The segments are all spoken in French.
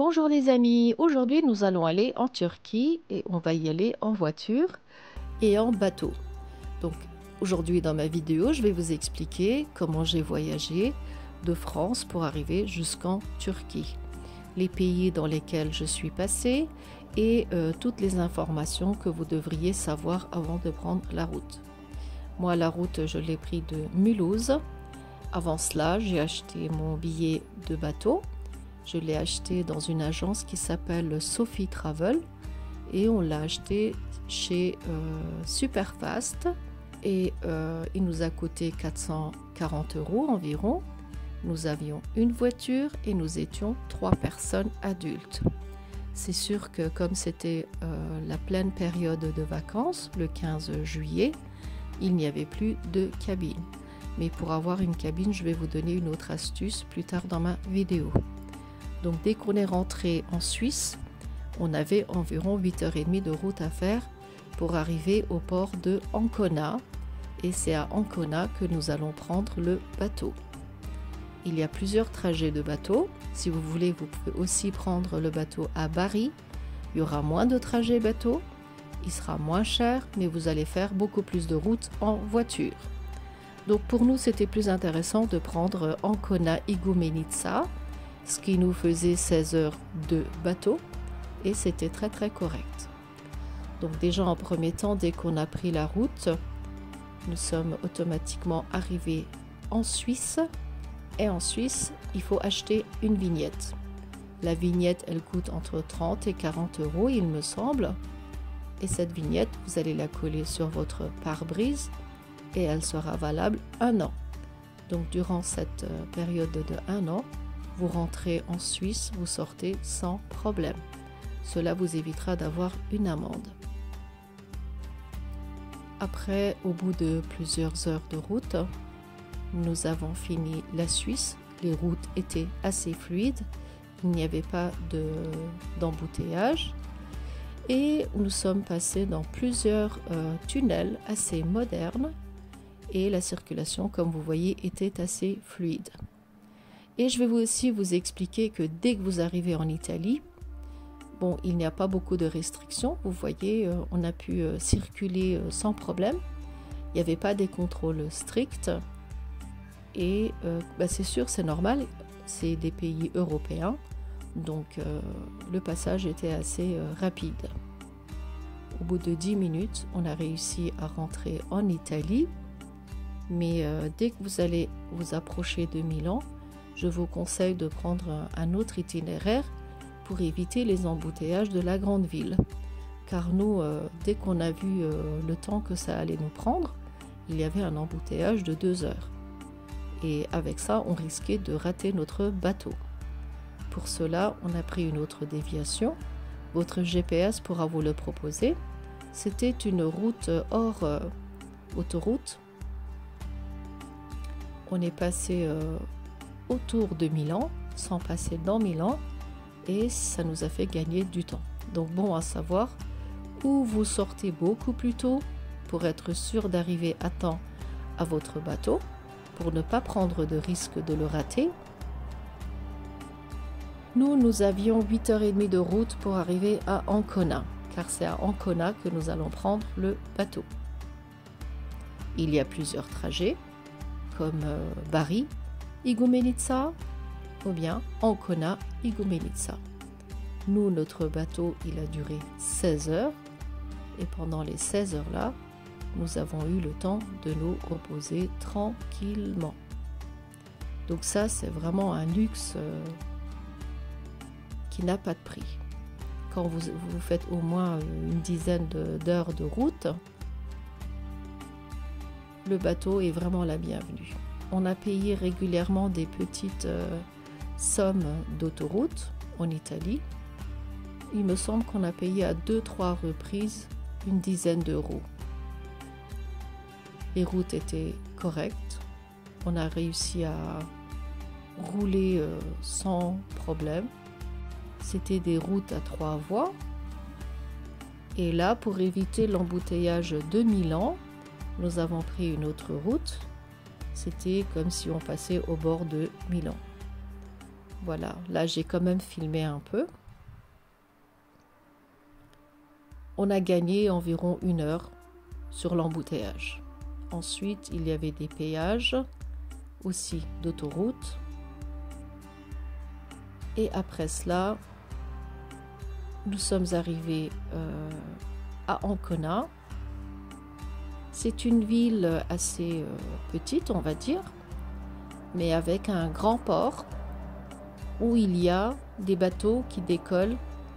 Bonjour les amis, aujourd'hui nous allons aller en Turquie et on va y aller en voiture et en bateau. Donc aujourd'hui dans ma vidéo je vais vous expliquer comment j'ai voyagé de France pour arriver jusqu'en Turquie, les pays dans lesquels je suis passée et toutes les informations que vous devriez savoir avant de prendre la route. Moi la route je l'ai pris de Mulhouse. Avant cela j'ai acheté mon billet de bateau. Je l'ai acheté dans une agence qui s'appelle Sophie Travel et on l'a acheté chez Superfast et il nous a coûté 440 € environ. Nous avions une voiture et nous étions 3 personnes adultes. C'est sûr que comme c'était la pleine période de vacances, le 15 juillet, il n'y avait plus de cabine. Mais pour avoir une cabine, je vais vous donner une autre astuce plus tard dans ma vidéo. Donc dès qu'on est rentré en Suisse, on avait environ 8h30 de route à faire pour arriver au port de Ancona. Et c'est à Ancona que nous allons prendre le bateau. Il y a plusieurs trajets de bateau. Si vous voulez, vous pouvez aussi prendre le bateau à Bari. Il y aura moins de trajets bateau. Il sera moins cher, mais vous allez faire beaucoup plus de route en voiture. Donc pour nous, c'était plus intéressant de prendre Ancona-Igoumenitsa, ce qui nous faisait 16 heures de bateau et c'était très correct. Donc déjà en premier temps, dès qu'on a pris la route, nous sommes automatiquement arrivés en Suisse et en Suisse, il faut acheter une vignette. La vignette, elle coûte entre 30 et 40 € il me semble, et cette vignette, vous allez la coller sur votre pare-brise et elle sera valable 1 an. Donc durant cette période de 1 an, vous rentrez en Suisse, vous sortez sans problème. Cela vous évitera d'avoir une amende. Après, au bout de plusieurs heures de route, nous avons fini la Suisse. Les routes étaient assez fluides, il n'y avait pas d'embouteillage. Et nous sommes passés dans plusieurs tunnels assez modernes et la circulation, comme vous voyez, était assez fluide. Et je vais aussi vous expliquer que dès que vous arrivez en Italie, bon, il n'y a pas beaucoup de restrictions. Vous voyez, on a pu circuler sans problème. Il n'y avait pas des contrôles stricts. Et c'est sûr, c'est normal. C'est des pays européens. Donc, le passage était assez rapide. Au bout de 10 minutes, on a réussi à rentrer en Italie. Mais dès que vous allez vous approcher de Milan, je vous conseille de prendre un autre itinéraire pour éviter les embouteillages de la grande ville. Car nous, dès qu'on a vu le temps que ça allait nous prendre, il y avait un embouteillage de 2 heures. Et avec ça, on risquait de rater notre bateau. Pour cela, on a pris une autre déviation. Votre GPS pourra vous le proposer. C'était une route hors autoroute. On est passé autour de Milan, sans passer dans Milan, et ça nous a fait gagner du temps. Donc bon à savoir, où vous sortez beaucoup plus tôt pour être sûr d'arriver à temps à votre bateau, pour ne pas prendre de risque de le rater. Nous avions 8h30 de route pour arriver à Ancona, car c'est à Ancona que nous allons prendre le bateau. Il y a plusieurs trajets, comme Bari, Igoumenitsa ou bien Ancona, Igoumenitsa. Nous, notre bateau, il a duré 16 heures et pendant les 16 heures là, nous avons eu le temps de nous reposer tranquillement. Donc ça, c'est vraiment un luxe qui n'a pas de prix. Quand vous faites au moins une dizaine d'heures de route, le bateau est vraiment la bienvenue. On a payé régulièrement des petites sommes d'autoroute en Italie. Il me semble qu'on a payé à 2-3 reprises une dizaine d'euros. Les routes étaient correctes. On a réussi à rouler sans problème. C'était des routes à 3 voies. Et là, pour éviter l'embouteillage de Milan, nous avons pris une autre route. C'était comme si on passait au bord de Milan. Voilà, là j'ai quand même filmé un peu. On a gagné environ 1 heure sur l'embouteillage. Ensuite, il y avait des péages, aussi d'autoroute. Et après cela, nous sommes arrivés à Ancona. C'est une ville assez petite, on va dire, mais avec un grand port où il y a des bateaux qui décollent,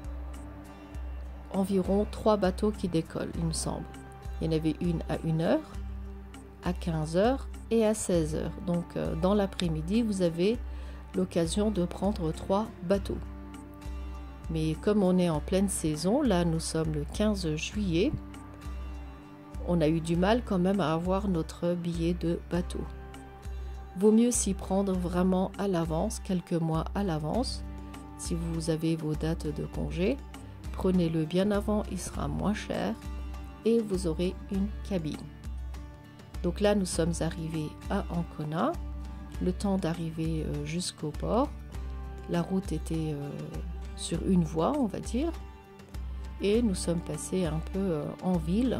environ 3 bateaux qui décollent, il me semble. Il y en avait une à 1 heure, à 15 heures et à 16 heures. Donc dans l'après-midi, vous avez l'occasion de prendre 3 bateaux. Mais comme on est en pleine saison, là nous sommes le 15 juillet, on a eu du mal quand même à avoir notre billet de bateau. Vaut mieux s'y prendre vraiment à l'avance, quelques mois à l'avance. Si vous avez vos dates de congé, prenez-le bien avant, il sera moins cher et vous aurez une cabine. Donc là, nous sommes arrivés à Ancona, le temps d'arriver jusqu'au port. La route était sur une voie, on va dire, et nous sommes passés un peu en ville.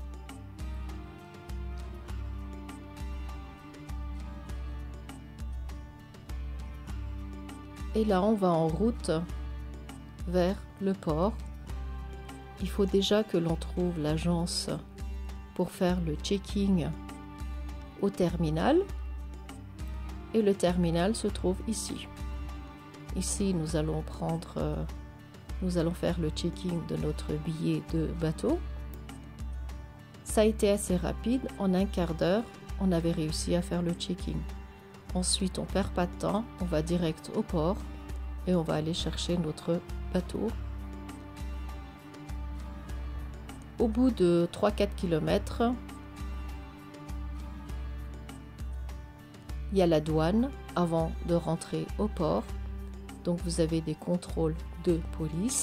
Et là, on va en route vers le port. Il faut déjà que l'on trouve l'agence pour faire le checking au terminal. Et le terminal se trouve ici. Ici, nous allons faire le checking de notre billet de bateau. Ça a été assez rapide. En un quart d'heure, on avait réussi à faire le checking. Ensuite, on perd pas de temps, on va direct au port et on va aller chercher notre bateau. Au bout de 3-4 km, il y a la douane avant de rentrer au port. Donc vous avez des contrôles de police.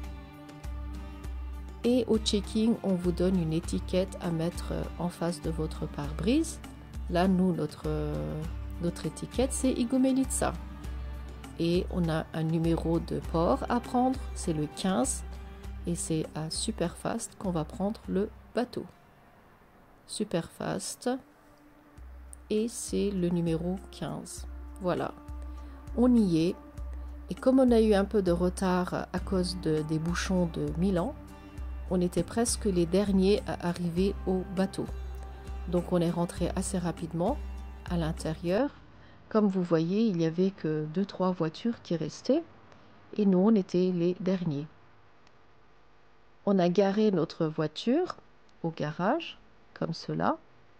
Et au checking, on vous donne une étiquette à mettre en face de votre pare-brise. Là, nous, notre étiquette, c'est Igoumenitsa. Et on a un numéro de port à prendre, c'est le 15. Et c'est à Superfast qu'on va prendre le bateau. Superfast. Et c'est le numéro 15. Voilà. On y est. Et comme on a eu un peu de retard à cause des bouchons de Milan, on était presque les derniers à arriver au bateau. Donc on est rentré assez rapidement à l'intérieur. Comme vous voyez, il n'y avait que 2-3 voitures qui restaient et nous, on était les derniers. On a garé notre voiture au garage, comme cela.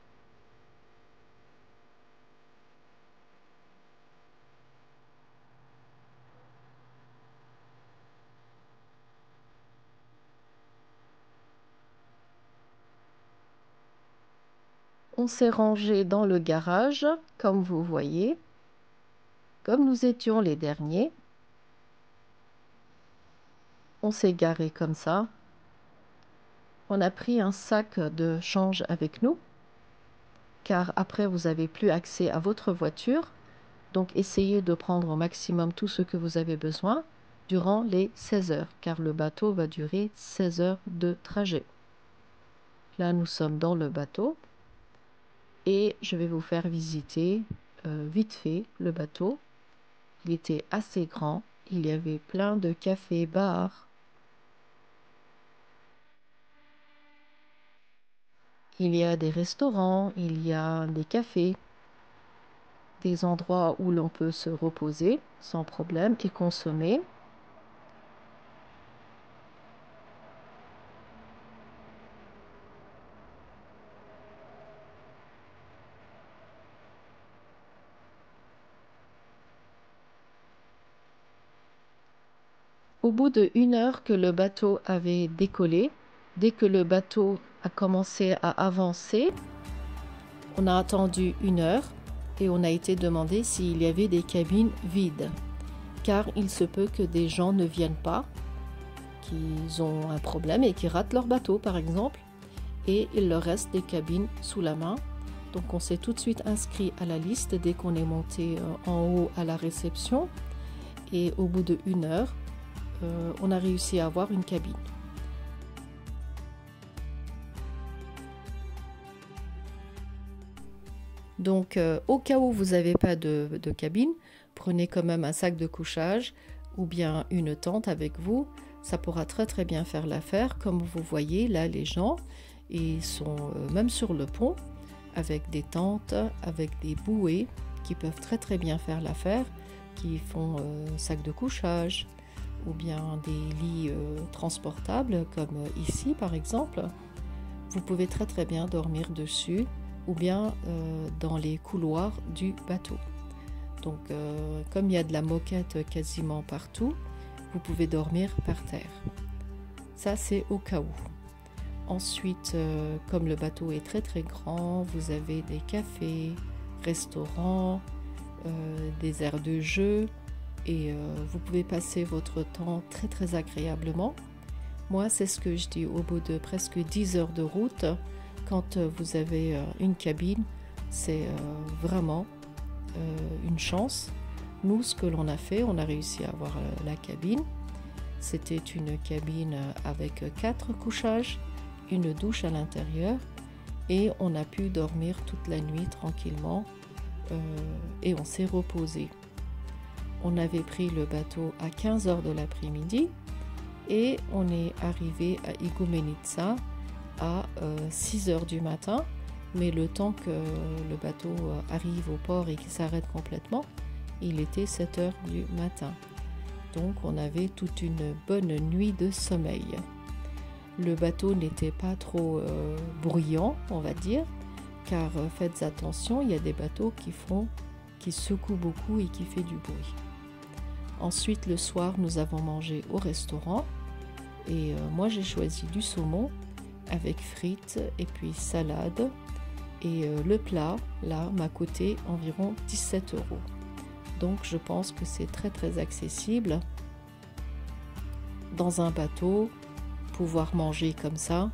On s'est rangé dans le garage, comme vous voyez. Comme nous étions les derniers, on s'est garé comme ça. On a pris un sac de change avec nous, car après vous n'avez plus accès à votre voiture. Donc essayez de prendre au maximum tout ce que vous avez besoin durant les 16 heures, car le bateau va durer 16 heures de trajet. Là, nous sommes dans le bateau et je vais vous faire visiter vite fait le bateau. Il était assez grand, il y avait plein de cafés, bars. Il y a des restaurants, il y a des cafés, des endroits où l'on peut se reposer sans problème et consommer. Au bout de 1 heure que le bateau avait décollé, dès que le bateau a commencé à avancer, on a attendu 1 heure et on a été demandé s'il y avait des cabines vides. Car il se peut que des gens ne viennent pas, qu'ils ont un problème et qu'ils ratent leur bateau par exemple, et il leur reste des cabines sous la main. Donc on s'est tout de suite inscrit à la liste dès qu'on est monté en haut à la réception. et au bout de 1 heure, on a réussi à avoir une cabine. Donc au cas où vous n'avez pas de cabine, prenez quand même un sac de couchage ou bien une tente avec vous. Ça pourra très bien faire l'affaire. Comme vous voyez là, les gens ils sont même sur le pont avec des tentes, avec des bouées qui peuvent très bien faire l'affaire, qui font sac de couchage ou bien des lits transportables comme ici par exemple. Vous pouvez très bien dormir dessus ou bien dans les couloirs du bateau. Donc comme il y a de la moquette quasiment partout, vous pouvez dormir par terre. Ça c'est au cas où. Ensuite, comme le bateau est très grand, vous avez des cafés, restaurants, des aires de jeu et vous pouvez passer votre temps très agréablement. Moi, c'est ce que je dis au bout de presque 10 heures de route. Quand vous avez une cabine, c'est vraiment une chance. Nous, ce que l'on a fait, on a réussi à avoir la cabine. C'était une cabine avec 4 couchages, une douche à l'intérieur et on a pu dormir toute la nuit tranquillement et on s'est reposé. On avait pris le bateau à 15 heures de l'après-midi et on est arrivé à Igoumenitsa à 6 heures du matin, mais le temps que le bateau arrive au port et qu'il s'arrête complètement, il était 7 heures du matin. Donc on avait toute une bonne nuit de sommeil. Le bateau n'était pas trop bruyant, on va dire, car faites attention, il y a des bateaux qui secouent beaucoup et qui font du bruit. Ensuite, le soir, nous avons mangé au restaurant et moi j'ai choisi du saumon avec frites et puis salade et le plat là m'a coûté environ 17 €. Donc je pense que c'est très accessible dans un bateau, pouvoir manger comme ça,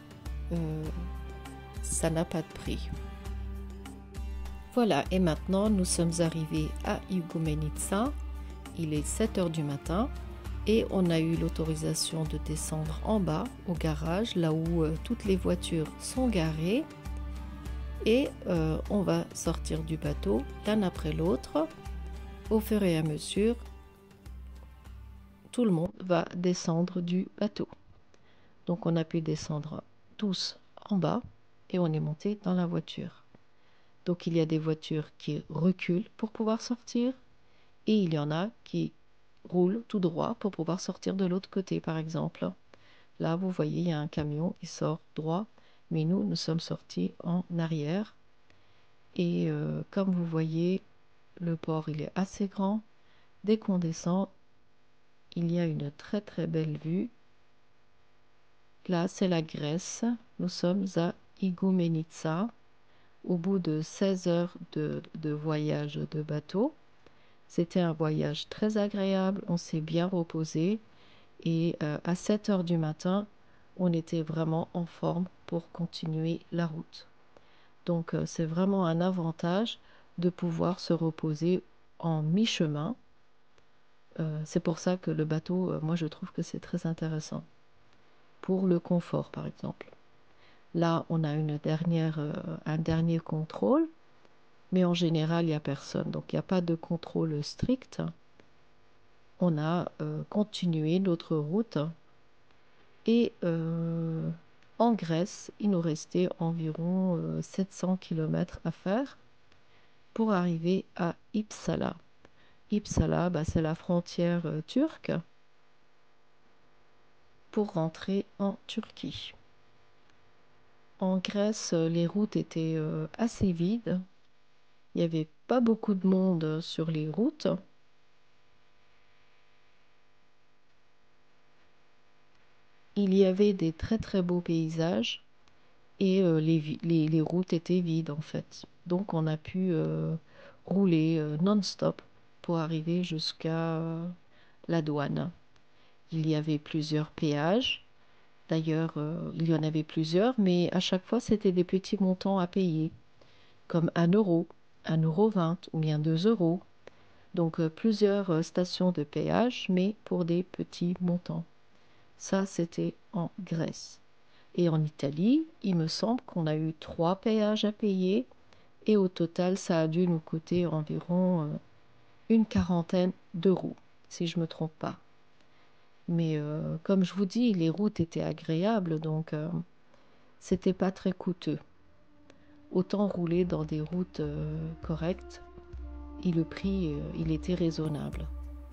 ça n'a pas de prix. Voilà, et maintenant nous sommes arrivés à Igoumenitsa. Il est 7 heures du matin et on a eu l'autorisation de descendre en bas au garage, là où toutes les voitures sont garées. Et on va sortir du bateau l'un après l'autre. Au fur et à mesure, tout le monde va descendre du bateau. Donc on a pu descendre tous en bas et on est monté dans la voiture. Donc il y a des voitures qui reculent pour pouvoir sortir et il y en a qui roulent tout droit pour pouvoir sortir de l'autre côté par exemple. Là vous voyez il y a un camion qui sort droit, mais nous sommes sortis en arrière. Et comme vous voyez, le port il est assez grand. Dès qu'on descend, il y a une très belle vue. Là, c'est la Grèce. Nous sommes à Igoumenitsa. Au bout de 16 heures de voyage de bateau, c'était un voyage très agréable. On s'est bien reposé. Et à 7 heures du matin, on était vraiment en forme pour continuer la route. Donc, c'est vraiment un avantage de pouvoir se reposer en mi-chemin. C'est pour ça que le bateau, moi je trouve que c'est très intéressant. Pour le confort par exemple. Là on a un dernier contrôle, mais en général il n'y a personne. Donc il n'y a pas de contrôle strict. On a continué notre route et en Grèce il nous restait environ 700 km à faire pour arriver à Uppsala. Uppsala, c'est la frontière turque pour rentrer en Turquie. En Grèce, les routes étaient assez vides. Il n'y avait pas beaucoup de monde sur les routes. Il y avait des très beaux paysages et les routes étaient vides en fait. Donc on a pu rouler non-stop pour arriver jusqu'à la douane. Il y avait plusieurs péages. D'ailleurs, il y en avait plusieurs, mais à chaque fois, c'était des petits montants à payer, comme 1 €, 1,20 € ou bien 2 €. Donc plusieurs stations de péage, mais pour des petits montants. Ça, c'était en Grèce. Et en Italie, il me semble qu'on a eu 3 péages à payer. Et au total, ça a dû nous coûter environ une quarantaine d'euros, si je ne me trompe pas. Mais comme je vous dis, les routes étaient agréables, donc c'était pas très coûteux. Autant rouler dans des routes correctes, et le prix, il était raisonnable.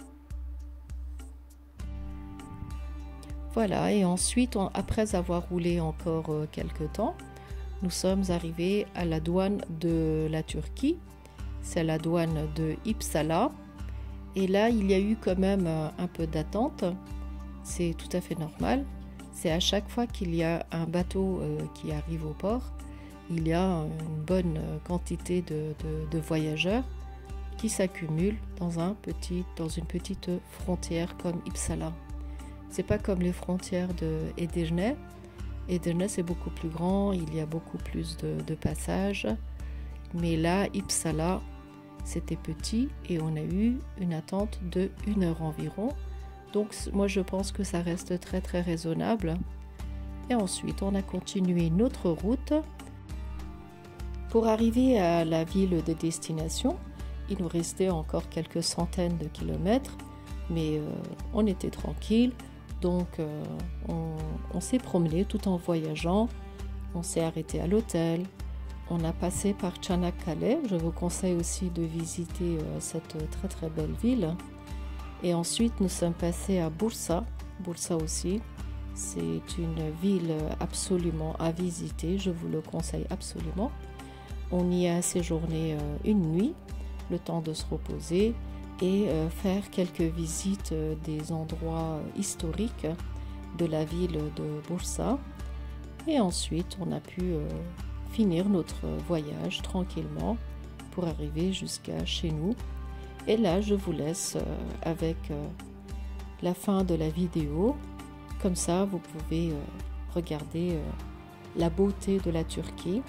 Voilà, et ensuite, après avoir roulé encore quelques temps, nous sommes arrivés à la douane de la Turquie. C'est la douane de Uppsala. Et là, il y a eu quand même un peu d'attente. C'est tout à fait normal. C'est à chaque fois qu'il y a un bateau qui arrive au port, il y a une bonne quantité de voyageurs qui s'accumulent dans une petite frontière comme Uppsala. C'est pas comme les frontières de Edirne. Edirne, c'est beaucoup plus grand, il y a beaucoup plus de passages. Mais là, Uppsala, c'était petit et on a eu une attente de 1 heure environ. Donc moi je pense que ça reste très très raisonnable. Et ensuite on a continué notre route. Pour arriver à la ville de destination, il nous restait encore quelques centaines de kilomètres, mais on était tranquille. Donc on s'est promené tout en voyageant, on s'est arrêté à l'hôtel. On a passé par Çanakkale. Je vous conseille aussi de visiter cette très très belle ville. Et ensuite, nous sommes passés à Bursa. Bursa aussi, c'est une ville absolument à visiter. Je vous le conseille absolument. On y a séjourné une nuit, le temps de se reposer et faire quelques visites des endroits historiques de la ville de Bursa. Et ensuite, on a pu finir notre voyage tranquillement pour arriver jusqu'à chez nous. Et là, je vous laisse avec la fin de la vidéo. Comme ça, vous pouvez regarder la beauté de la Turquie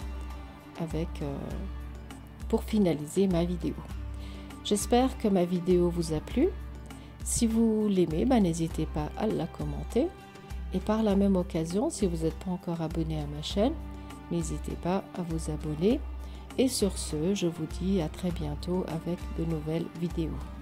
pour finaliser ma vidéo. J'espère que ma vidéo vous a plu. Si vous l'aimez, n'hésitez pas à la commenter. Et par la même occasion, si vous n'êtes pas encore abonné à ma chaîne, n'hésitez pas à vous abonner. Et sur ce, je vous dis à très bientôt avec de nouvelles vidéos.